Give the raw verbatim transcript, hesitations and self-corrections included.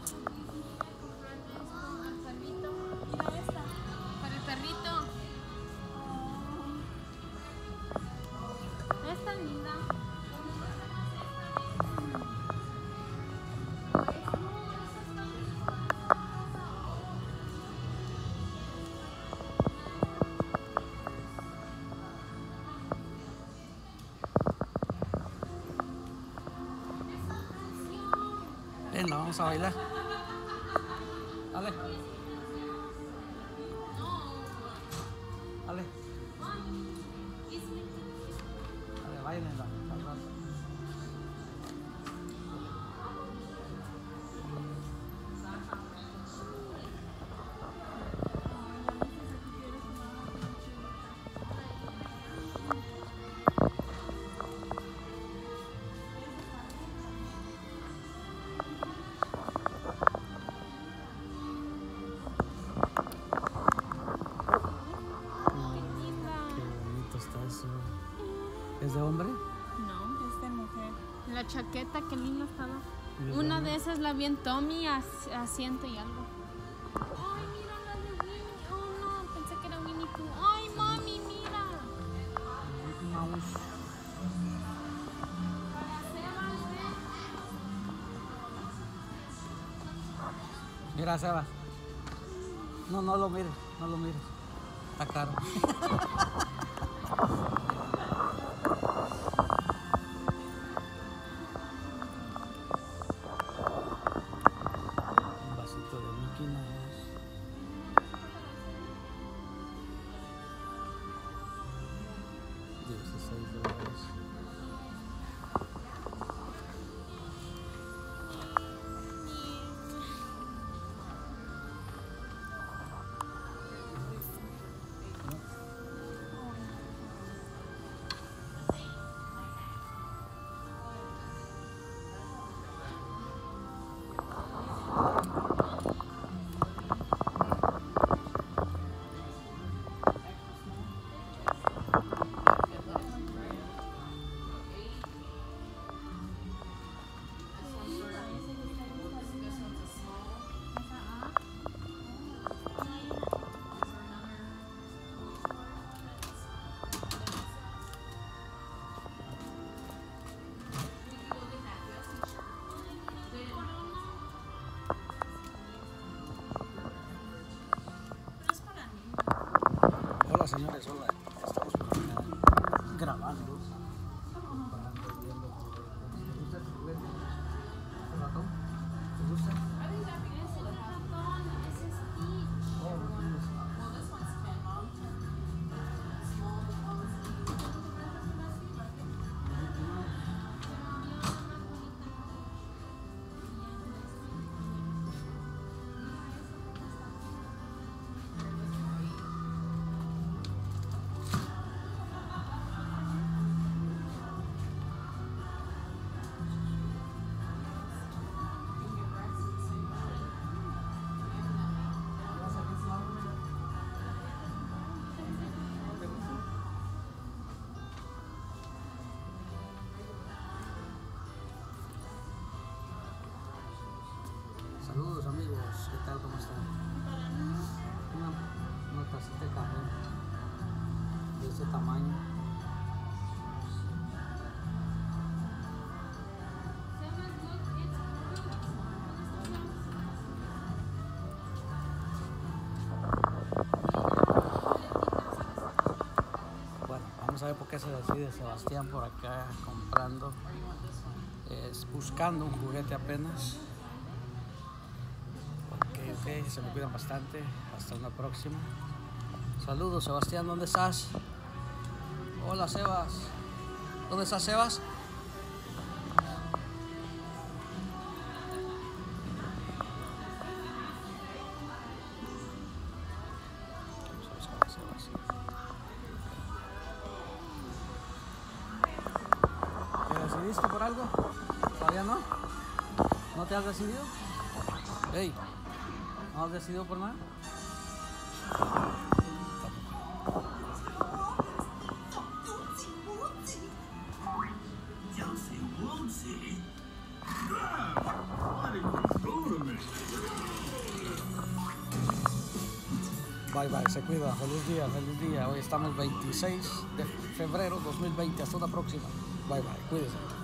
Venga, vamos a bailar. Dale. Dale. Dale, bailen. ¿Es de hombre? No, es de mujer. La chaqueta, qué linda estaba. Una de esas la vi en Tommy a, a ciento y algo. Ay, mira la de Winnie. Oh, no, pensé que era Winnie Pooh. Ay, mami, mira. Mouse. Mira, Sebas. No, no lo mires, no lo mires. Está caro. Hola señores, hola. Estamos por acá grabando. ¿Te gusta el juguete? ¿El ratón? ¿Te gusta? Saludos amigos, ¿qué tal? ¿Cómo están? Una, una tacita de café de este tamaño. Bueno, vamos a ver por qué se decide Sebastián por acá comprando, es buscando un juguete apenas. Ok, se me cuidan bastante. Hasta una próxima. Saludos, Sebastián, ¿dónde estás? Hola, Sebas. ¿Dónde estás, Sebas? ¿Te decidiste por algo? ¿Todavía no? ¿No te has decidido? Hey. ¿No has decidido por nada? Why did you go to me? Bye bye, se cuida. Feliz día, feliz día. Hoy estamos veintiséis de febrero dos mil veinte. Hasta una próxima. Bye bye, cuídense.